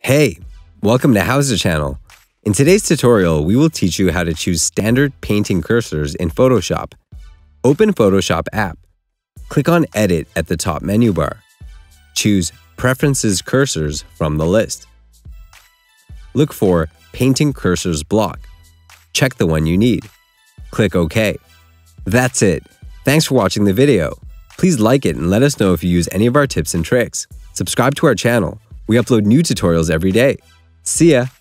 Hey, welcome to Howser Channel. In today's tutorial, we will teach you how to choose standard painting cursors in Photoshop. Open Photoshop app. Click on Edit at the top menu bar. Choose Preferences Cursors from the list. Look for Painting Cursors block. Check the one you need. Click OK. That's it. Thanks for watching the video. Please like it and let us know if you use any of our tips and tricks. Subscribe to our channel. We upload new tutorials every day. See ya!